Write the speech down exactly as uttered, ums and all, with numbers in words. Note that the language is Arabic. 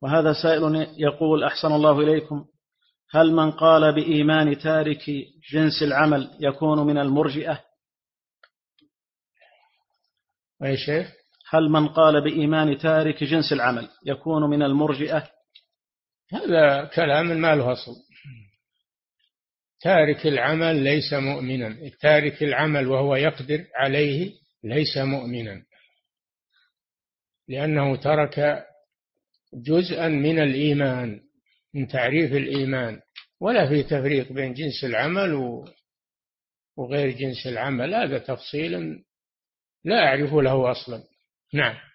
وهذا سائل يقول: أحسن الله إليكم، هل من قال بإيمان تارك جنس العمل يكون من المرجئة؟ أي شيء؟ هل من قال بإيمان تارك جنس العمل يكون من المرجئة؟ هذا كلام ما له أصل. تارك العمل ليس مؤمنا، تارك العمل وهو يقدر عليه ليس مؤمنا، لأنه ترك جزءا من الإيمان، من تعريف الإيمان. ولا في تفريق بين جنس العمل وغير جنس العمل، هذا تفصيل لا أعرف له أصلا. نعم.